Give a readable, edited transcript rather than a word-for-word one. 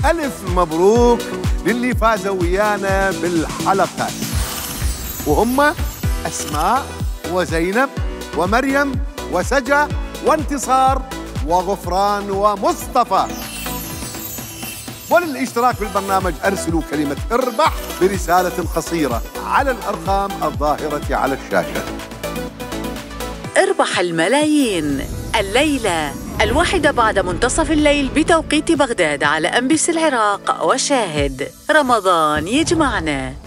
ألف مبروك للي فازوا ويانا بالحلقة، وهم أسماء وزينب ومريم وسجا وانتصار وغفران ومصطفى. وللاشتراك بالبرنامج أرسلوا كلمة اربح برسالة قصيرة على الأرقام الظاهرة على الشاشة. اربح الملايين الليلة 1:00 بعد منتصف الليل بتوقيت بغداد على MBC العراق وشاهد. رمضان يجمعنا.